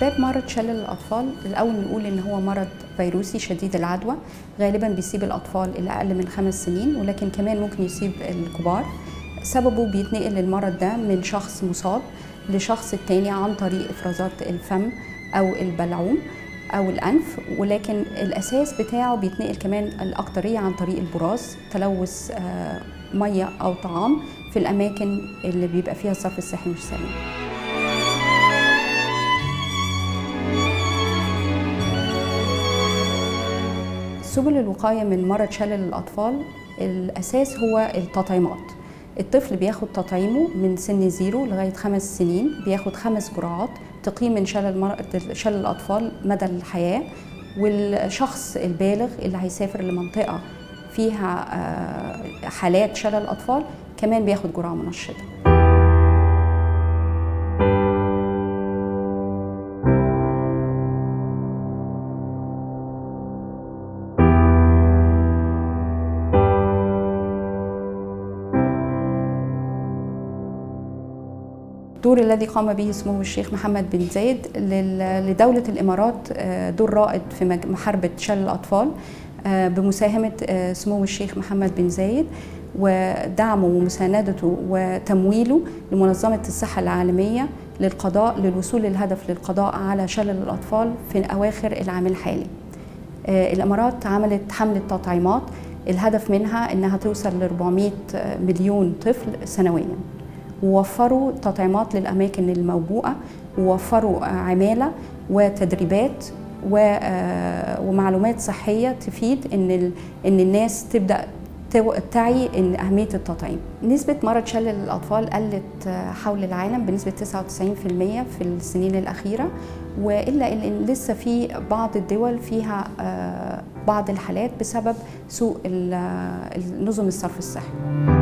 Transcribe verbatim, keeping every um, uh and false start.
أسباب مرض شلل الأطفال، الأول نقول إن هو مرض فيروسي شديد العدوى، غالباً بيصيب الأطفال اللي أقل من خمس سنين، ولكن كمان ممكن يصيب الكبار. سببه بيتنقل المرض ده من شخص مصاب لشخص التاني عن طريق إفرازات الفم أو البلعوم أو الأنف، ولكن الأساس بتاعه بيتنقل كمان الأكترية عن طريق البراز، تلوث مية أو طعام في الأماكن اللي بيبقى فيها الصرف الصحي مش سليم. سبل الوقاية من مرض شلل الأطفال الأساس هو التطعيمات. الطفل بياخد تطعيمه من سن زيرو لغاية خمس سنين، بياخد خمس جرعات تقي من شلل, شلل الأطفال مدى الحياة. والشخص البالغ اللي هيسافر لمنطقة فيها حالات شلل الأطفال كمان بياخد جرعة منشطة. الدور الذي قام به سمو الشيخ محمد بن زايد لدولة الإمارات دور رائد في محاربة شلل الأطفال بمساهمة سمو الشيخ محمد بن زايد ودعمه ومساندته وتمويله لمنظمة الصحة العالمية للقضاء للوصول للهدف للقضاء على شلل الأطفال في أواخر العام الحالي. الإمارات عملت حملة تطعيمات الهدف منها إنها توصل ل أربعمائة مليون طفل سنوياً، ووفروا تطعيمات للأماكن الموبوءة، ووفروا عمالة وتدريبات ومعلومات صحية تفيد إن إن الناس تبدأ تعي إن أهمية التطعيم. نسبة مرض شلل الأطفال قلت حول العالم بنسبة تسعة وتسعين بالمئة في السنين الأخيرة، وإلا إن لسه في بعض الدول فيها بعض الحالات بسبب سوء نظم الصرف الصحي.